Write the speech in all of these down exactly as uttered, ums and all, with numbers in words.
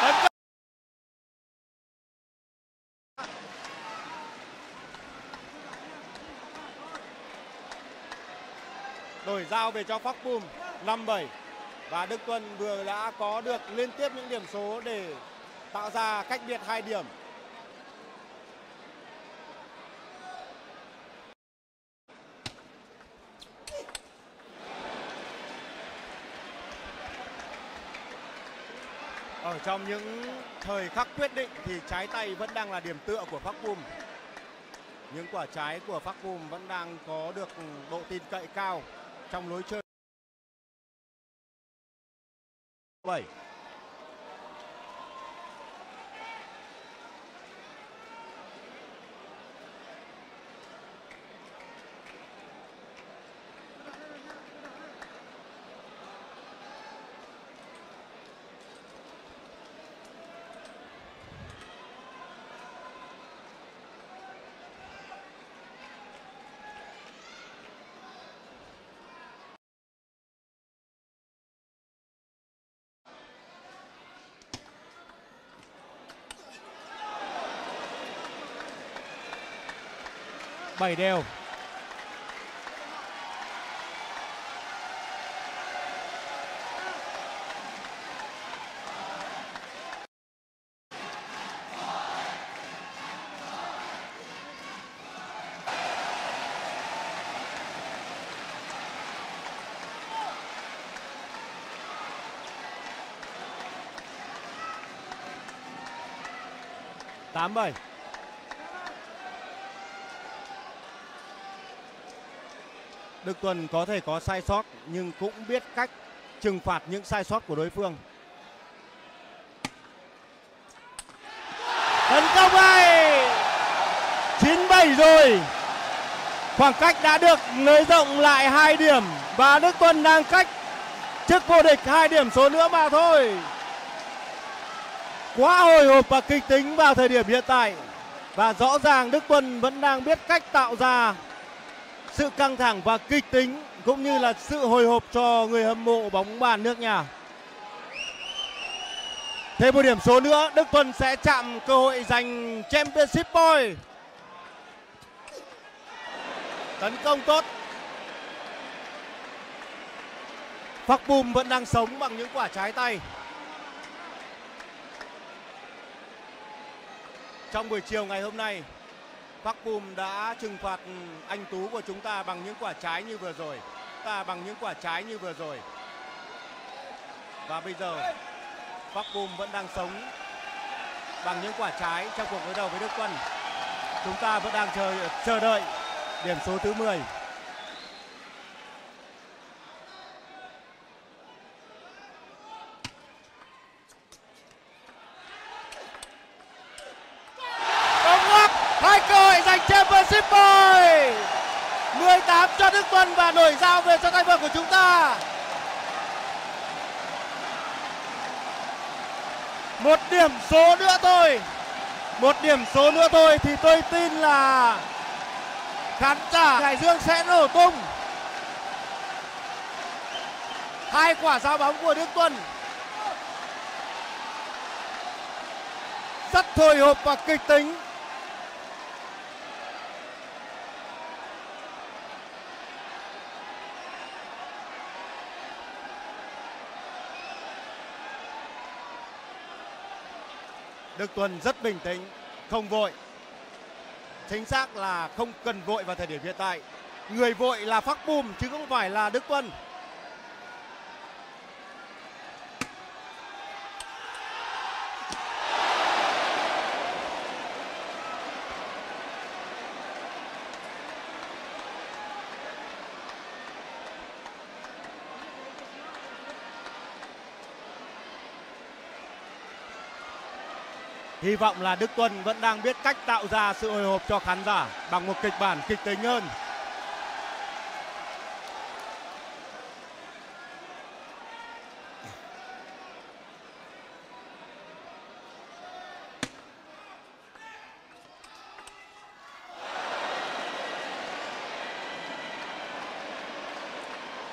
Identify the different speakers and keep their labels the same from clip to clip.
Speaker 1: Đổi giao về cho Phác Bum năm bảy. Và Đức Tuân vừa đã có được liên tiếp những điểm số để tạo ra cách biệt hai điểm. Ở trong những thời khắc quyết định thì trái tay vẫn đang là điểm tựa của Phác Bum. Những quả trái của Phác Bum vẫn đang có được độ tin cậy cao trong lối chơi. bảy. bảy đều. tám bảy. Đức Tuân có thể có sai sót nhưng cũng biết cách trừng phạt những sai sót của đối phương. Tấn công này chín bảy rồi. Khoảng cách đã được nới rộng lại hai điểm và Đức Tuân đang cách chức vô địch hai điểm số nữa mà thôi. Quá hồi hộp và kịch tính vào thời điểm hiện tại. Và rõ ràng Đức Tuân vẫn đang biết cách tạo ra sự căng thẳng và kịch tính cũng như là sự hồi hộp cho người hâm mộ bóng bàn nước nhà. Thêm một điểm số nữa, Đức Tuân sẽ chạm cơ hội giành Championship Point. Tấn công tốt. Phác Bum vẫn đang sống bằng những quả trái tay. Trong buổi chiều ngày hôm nay, Phác Bum đã trừng phạt anh Tú của chúng ta bằng những quả trái như vừa rồi. Ta bằng những quả trái như vừa rồi. Và bây giờ Phác Bum vẫn đang sống bằng những quả trái trong cuộc đối đầu với Đức Tuân. Chúng ta vẫn đang chờ chờ đợi điểm số thứ mười. Hai cơ hội giành Championship Point. mười tám cho Đức Tuân và đổi giao về cho tay vợt của chúng ta. Một điểm số nữa thôi. Một điểm số nữa thôi thì tôi tin là khán giả Hải Dương sẽ nổ tung. Hai quả giao bóng của Đức Tuân rất hồi hộp và kịch tính. Đức Tuân rất bình tĩnh, không vội. Chính xác là không cần vội vào thời điểm hiện tại. Người vội là Phác Bum chứ không phải là Đức Tuân. Hy vọng là Đức Tuân vẫn đang biết cách tạo ra sự hồi hộp cho khán giả bằng một kịch bản kịch tính hơn.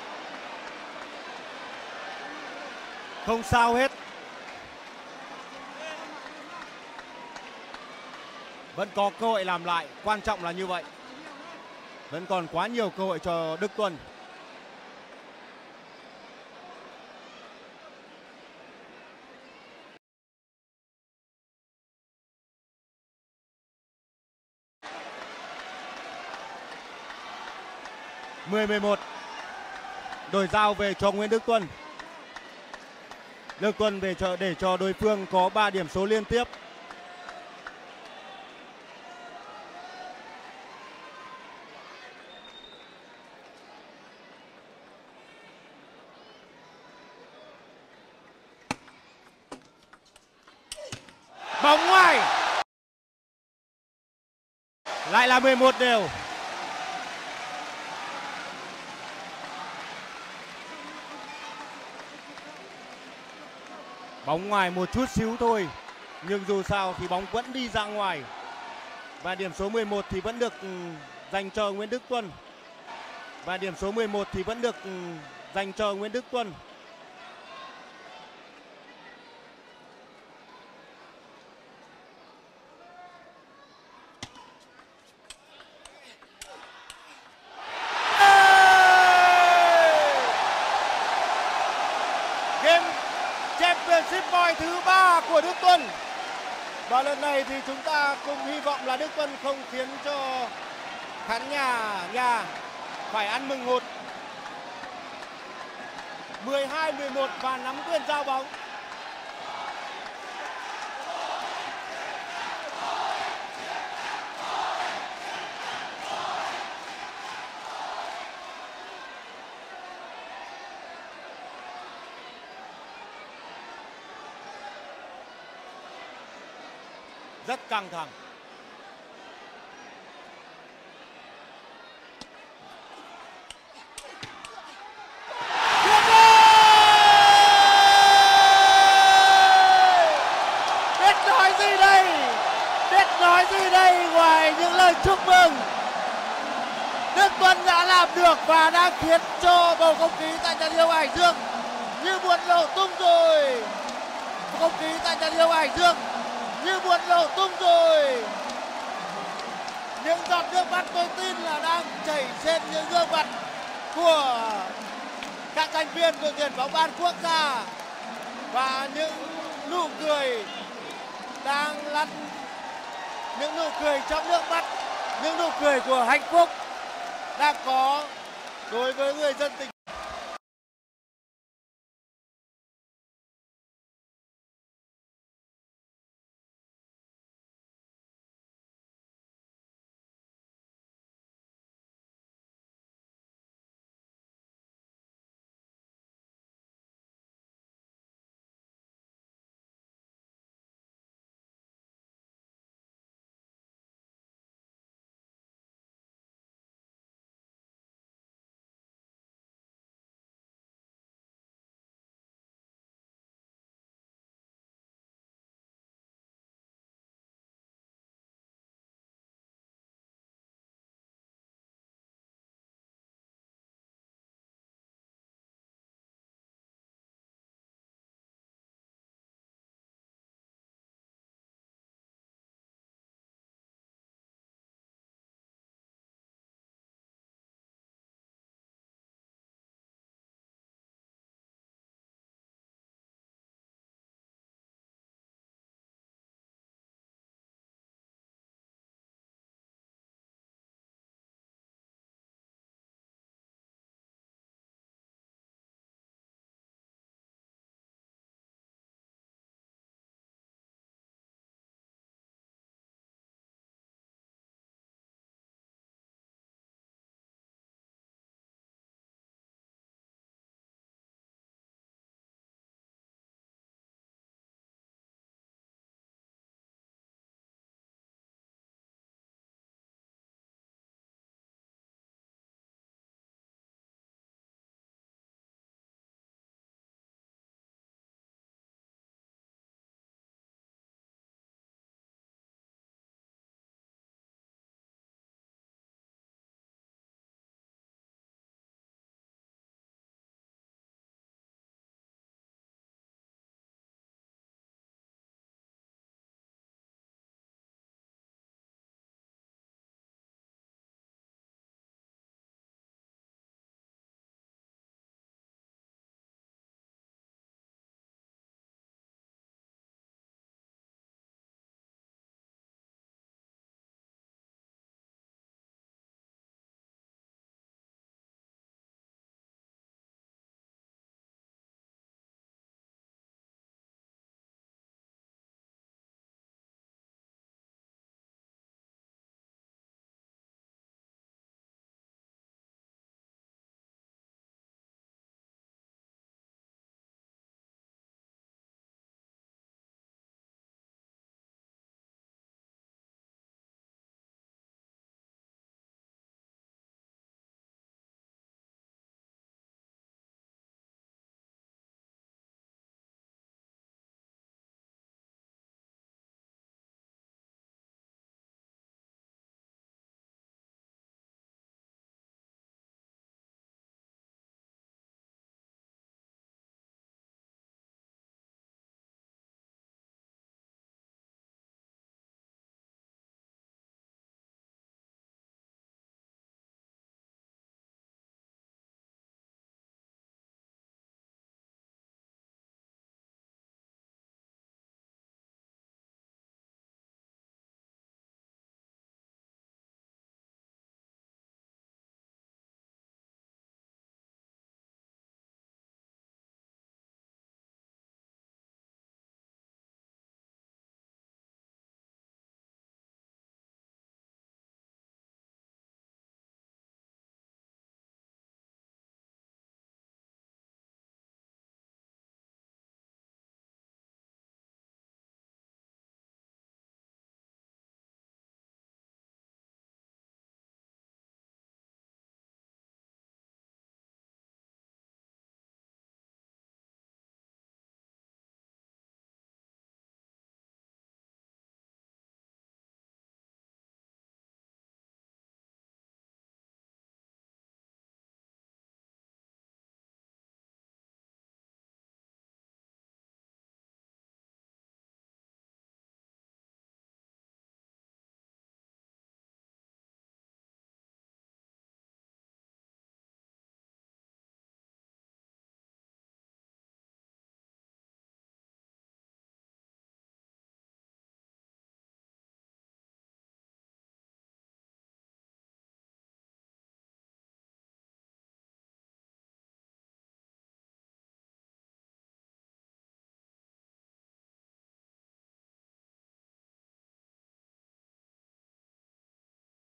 Speaker 1: Không sao hết. Vẫn có cơ hội làm lại, quan trọng là như vậy. Vẫn còn quá nhiều cơ hội cho Đức Tuân. mười mười một. Đổi dao về cho Nguyễn Đức Tuân. Đức Tuân về cho để cho đối phương có ba điểm số liên tiếp. Bóng ngoài. Lại là mười một đều. Bóng ngoài một chút xíu thôi, nhưng dù sao thì bóng vẫn đi ra ngoài. Và điểm số mười một thì vẫn được dành cho Nguyễn Đức Tuân. Và điểm số mười một thì vẫn được dành cho Nguyễn Đức Tuân. Championship point thứ ba của Đức Tuân. Và lần này thì chúng ta cùng hy vọng là Đức Tuân không khiến cho khán nhà nhà phải ăn mừng hụt. mười hai mười một và nắm quyền giao bóng. Rất căng thẳng. Biết nói gì đây? Biết nói gì đây ngoài những lời chúc mừng. Đức Tuân đã làm được và đang khiến cho bầu không khí tại trận yêu Hải Dương như buồn nổ tung rồi. Không khí tại trận yêu Hải Dương như buồn nổ tung rồi. Những giọt nước mắt tôi tin là đang chảy trên những gương mặt của các thành viên đội tuyển bóng bàn quốc gia. Và những nụ cười đang lăn, những nụ cười trong nước mắt, những nụ cười của hạnh phúc đang có đối với người dân tỉnh